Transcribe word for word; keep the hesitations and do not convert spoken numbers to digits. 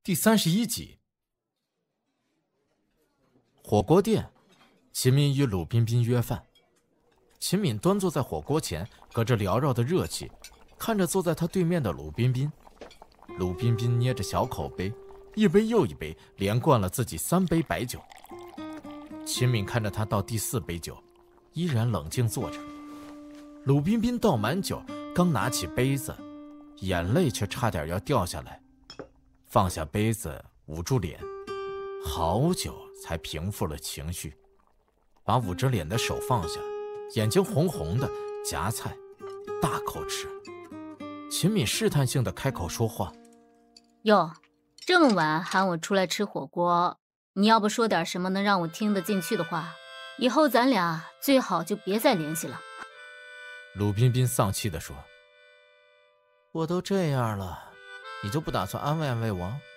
第三十一集。火锅店，秦敏与鲁彬彬约饭。秦敏端坐在火锅前，隔着缭绕的热气，看着坐在他对面的鲁彬彬。鲁彬彬捏着小口杯，一杯又一杯，连灌了自己三杯白酒。秦敏看着他倒第四杯酒，依然冷静坐着。鲁彬彬倒满酒，刚拿起杯子，眼泪却差点要掉下来，放下杯子，捂住脸，好久才平复了情绪，把捂着脸的手放下，眼睛红红的，夹菜，大口吃。秦敏试探性的开口说话： 哟，这么晚喊我出来吃火锅，你要不说点什么能让我听得进去的话，以后咱俩最好就别再联系了。 鲁彬彬丧气地说：我都这样了，你就不打算安慰安慰我？